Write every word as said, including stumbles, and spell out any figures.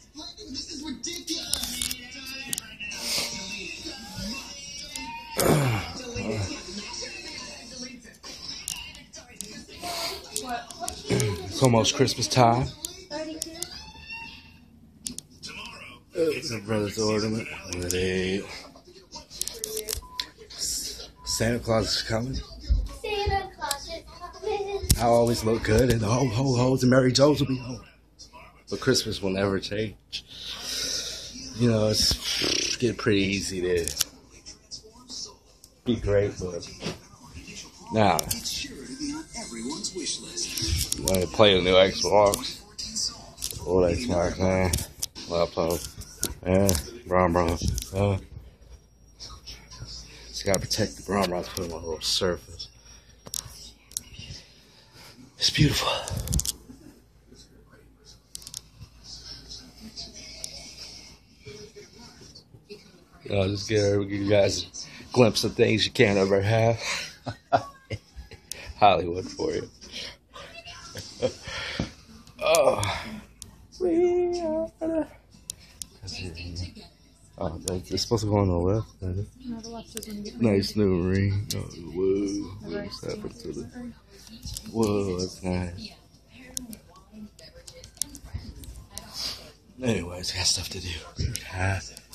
This is ridiculous. It's almost Christmas time. It's a brother's ornament. Ready. Santa Claus is coming. Santa Claus is coming. I always look good, and the ho ho ho's and Mary Jo's will be home. But Christmas will never change. You know, it's get pretty easy to be great, but now you want to play the new Xbox, old Xbox, man, laptop, yeah, Bron Bron, uh, just gotta protect the Bron Bron, put them on a little surface. It's beautiful. You know, just give you guys a glimpse of things you can't ever have. Hollywood for you. Oh, we are the... Oh, it's supposed to go on the left. Isn't it? No, the left is when you get Nice new ring. Oh, whoa. What's happened to the... Whoa, that's nice. Anyways, I got stuff to do.